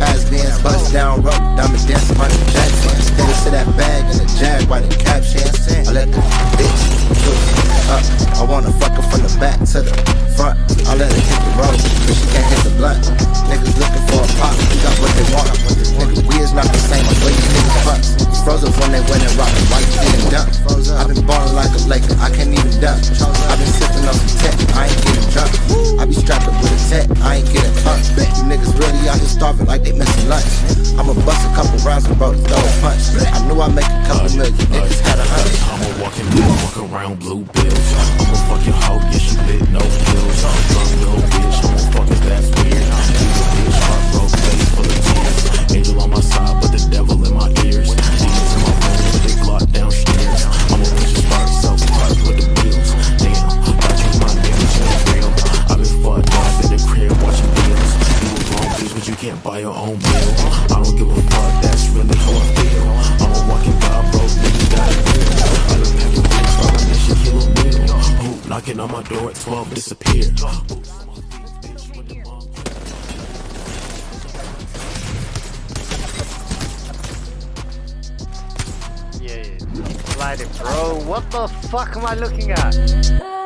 has been bust down rope, diamond dancing on the Jackson. Hit us to that bag in the jag by the caption. I let the bitch up. I wanna fuck her from the back to the front. I let her hit the road, but she can't hit the blunt. Niggas looking for a pop, we got what they want. Nigga, we is not the same, I swear you niggas fucks. Froze up when they went and rocked, why you getting dumped? I've been ballin' like a Laker, I can't even dunk. I've been sippin' on some tech, I ain't getting drunk. I be strapped up with a tech, I ain't getting pumped. You niggas really out here starving like they missing lunch. I'ma bust a couple rounds and bro to throw a punch. I knew I'd make a couple million, niggas had a hunch. I'ma walk around blue bills. I'ma fuck your hoe, yeah, she lit, no pills. Drunk little bitch, motherfuckers, that's weird. She's a bitch, heartbroken, face full of tears. Angel on my side, but the devil in my ears. Demons in my room, but they block downstairs. I'ma push your spark, self-park with the wheels. Damn, I change my name to the real. I've been fucked off in the crib watching bills. You a grown bitch, but you can't buy your own meal. I don't give a fuck, that's really how I feel. I'm a walking God, broke, nigga, got it real. I done packed a bitch, but I miss your kilo meal. Who knocking on my door at 12, disappear. Yeah, slide it, bro. What the fuck am I looking at?